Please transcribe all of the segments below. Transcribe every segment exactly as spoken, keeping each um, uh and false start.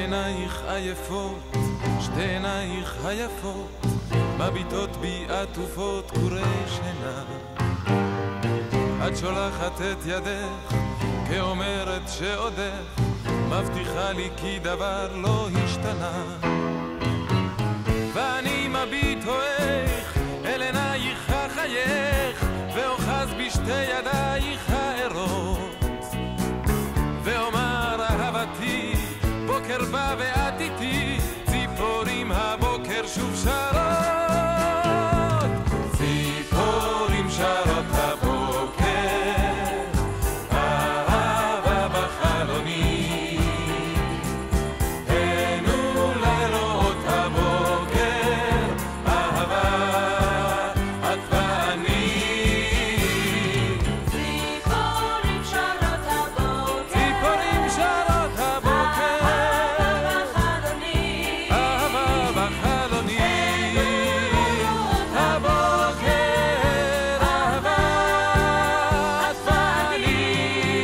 עינייך עייפות, שתי עינייך היפות, מביטות בי עטופות קורי שינה. את שולחת את ידך, כאומרת שעודך, מבטיחה לי כי דבר לא השתנה. ואני מביט הואך אל עינייך החייך, ואוחז בשתי ידייך הערות, ואומר אהבתי, בוקר בא ואת איתי, ציפורים הבוקר שוב שרות. ציפורים שרות הבוקר, אהבה בחלוני, הנו לראות הבוקר, אהבה את ואני. ציפורים שרות הבוקר, ציפורים שרות הבוקר, אהבה בחלוני, אהבה בחלוני, הבוקר אהבה את ואני.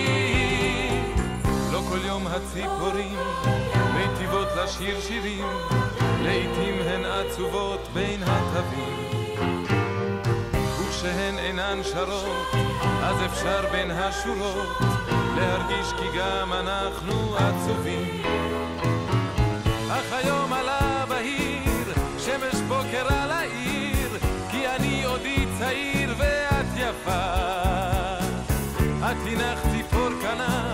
לא כל יום הציפורים מיטיבות לשיר שירים, לעתים הן עצובות בין התווים, וכשהן אינן שרות אז אפשר בין השורות להרגיש כי גם אנחנו עצובים. אך היום עלה בהיר שמש בוקר על העיר, כי אני עודי צעיר ואת יפה. את הינך ציפור כנף